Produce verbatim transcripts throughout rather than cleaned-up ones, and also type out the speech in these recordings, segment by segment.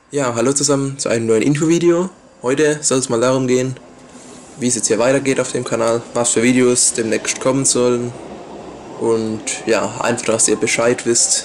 Ja, hallo zusammen zu einem neuen Infovideo. Heute soll es mal darum gehen, wie es jetzt hier weitergeht auf dem Kanal, was für Videos demnächst kommen sollen und ja, einfach, dass ihr Bescheid wisst.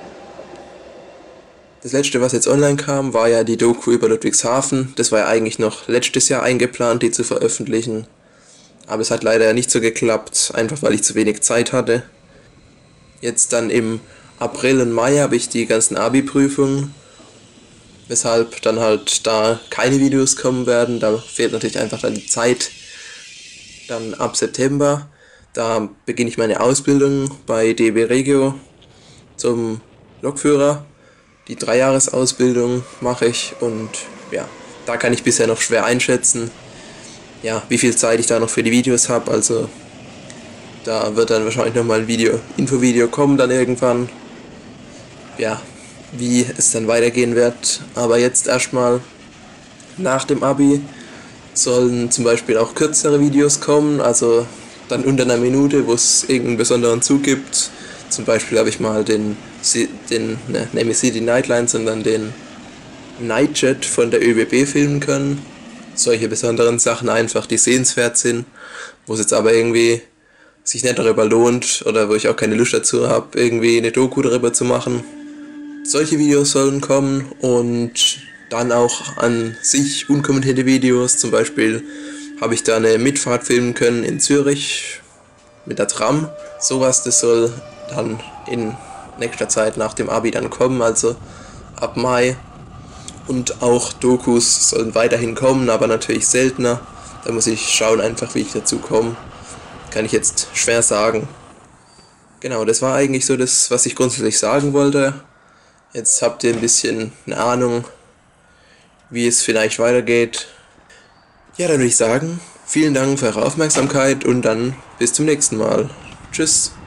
Das letzte, was jetzt online kam, war ja die Doku über Ludwigshafen. Das war ja eigentlich noch letztes Jahr eingeplant, die zu veröffentlichen. Aber es hat leider nicht so geklappt, einfach weil ich zu wenig Zeit hatte. Jetzt dann im April und Mai habe ich die ganzen Abi-Prüfungen, weshalb dann halt da keine Videos kommen werden. Da fehlt natürlich einfach dann die Zeit. Dann ab September, da beginne ich meine Ausbildung bei D B Regio zum Lokführer. Die Dreijahresausbildung mache ich und ja, da kann ich bisher noch schwer einschätzen, ja, wie viel Zeit ich da noch für die Videos habe. Also da wird dann wahrscheinlich nochmal ein Video, Infovideo kommen dann irgendwann. Ja, wie es dann weitergehen wird. Aber jetzt erstmal nach dem Abi sollen zum Beispiel auch kürzere Videos kommen, also dann unter einer Minute, wo es irgendeinen besonderen Zug gibt. Zum Beispiel habe ich mal den, den ne, nicht City Nightline, sondern den Nightjet von der Ö B B filmen können. Solche besonderen Sachen einfach, die sehenswert sind, wo es jetzt aber irgendwie sich nicht darüber lohnt oder wo ich auch keine Lust dazu habe, irgendwie eine Doku darüber zu machen. Solche Videos sollen kommen und dann auch an sich unkommentierte Videos. Zum Beispiel habe ich da eine Mitfahrt filmen können in Zürich mit der Tram. Sowas, das soll dann in nächster Zeit nach dem Abi dann kommen, also ab Mai. Und auch Dokus sollen weiterhin kommen, aber natürlich seltener. Da muss ich schauen einfach, wie ich dazu komme. Kann ich jetzt schwer sagen. Genau, das war eigentlich so das, was ich grundsätzlich sagen wollte. Jetzt habt ihr ein bisschen eine Ahnung, wie es vielleicht weitergeht. Ja, dann würde ich sagen, vielen Dank für eure Aufmerksamkeit und dann bis zum nächsten Mal. Tschüss.